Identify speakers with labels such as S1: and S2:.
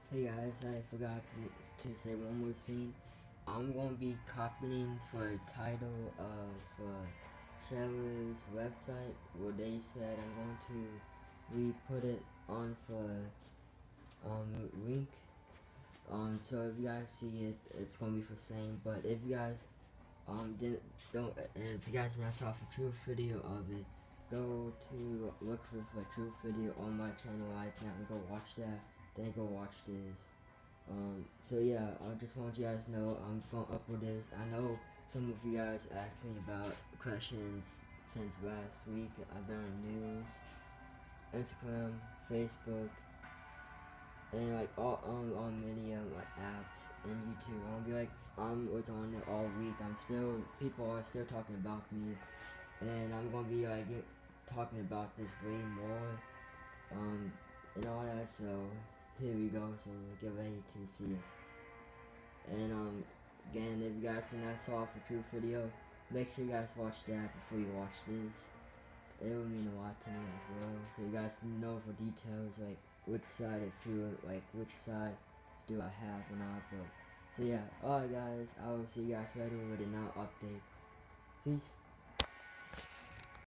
S1: Hey guys, I forgot to say one more thing. I'm going to be copying for the title of Trevor's website where they said I'm going to re-put it on for link. So if you guys see it, it's going to be for same. But if you guys didn't don't if you guys not saw a true video of it, go to look for true video on my channel right now and go watch that. Then go watch this. So yeah, I just want you guys to know I'm gonna upload this. I know some of you guys asked me about questions since last week. I've been on news, Instagram, Facebook, and like all on many like apps and YouTube. I'll be like was on it all week. People are still talking about me, and I'm gonna be like talking about this way more. And all that. So here we go. So get ready to see it. And again, if you guys did not saw for True video, make sure you guys watch that before you watch this. It will mean a lot to me as well. So you guys know for details like which side is true, like which side do I have or not. But so yeah, alright guys, I will see you guys later with another update. Peace.